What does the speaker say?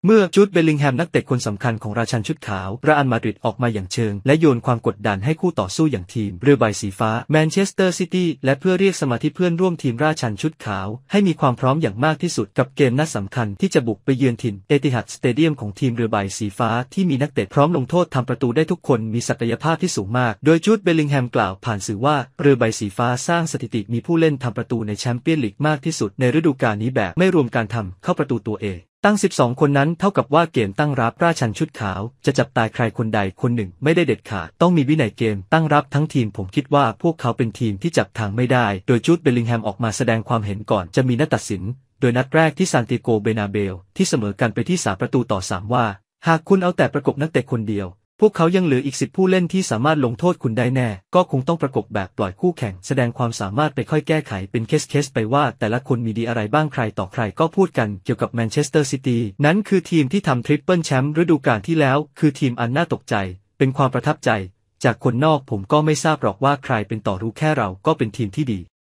เมื่อจูดเบลลิงแฮมนักเตะคนสำคัญของราชันชุดขาวเรอัลมาดริดออกมาอย่างเชิงและโยนความกดดันให้คู่ต่อสู้อย่างทีมเรือใบสีฟ้าแมนเชสเตอร์ซิตี้และเพื่อเรียกสมาธิเพื่อนร่วมทีมราชันชุดขาวให้มีความพร้อมอย่างมากที่สุดกับเกมนัดสำคัญที่จะบุกไปเยือนถิ่นเอติฮัดสเตเดียมของทีมเรือใบสีฟ้าที่มีนักเตะพร้อมลงโทษทำประตูได้ทุกคนมีศักยภาพที่สูงมากโดยจูดเบลลิงแฮมกล่าวผ่านสื่อว่าเรือใบสีฟ้าสร้างสถิติมีผู้เล่นทำประตูในแชมเปี้ยนลีกมากที่สุดในฤดูกาลนี้แบบไม่รวมการทำเข้าประตูตัวเองตั้ง12คนนั้นเท่ากับว่าเกมตั้งรับราชันชุดขาวจะจับตายใครคนใดคนหนึ่งไม่ได้เด็ดขาดต้องมีวินัยเกมตั้งรับทั้งทีมผมคิดว่าพวกเขาเป็นทีมที่จับทางไม่ได้โดยจูดเบลลิงแฮมออกมาแสดงความเห็นก่อนจะมีนัดตัดสินโดยนัดแรกที่ซานติโกเบนาเบลที่เสมอกันไปที่3-3ว่าหากคุณเอาแต่ประกบนักเตะคนเดียวพวกเขายังเหลืออีก10ผู้เล่นที่สามารถลงโทษคุณได้แน่ก็คงต้องประกบแบบปล่อยคู่แข่งแสดงความสามารถไปค่อยแก้ไขเป็นเคสไปว่าแต่ละคนมีดีอะไรบ้างใครต่อใครก็พูดกันเกี่ยวกับแมนเชสเตอร์ซิตี้นั้นคือทีมที่ทำทริปเปิลแชมป์ฤดูกาลที่แล้วคือทีมอันน่าตกใจเป็นความประทับใจจากคนนอกผมก็ไม่ทราบหรอกว่าใครเป็นต่อรู้แค่เราก็เป็นทีมที่ดี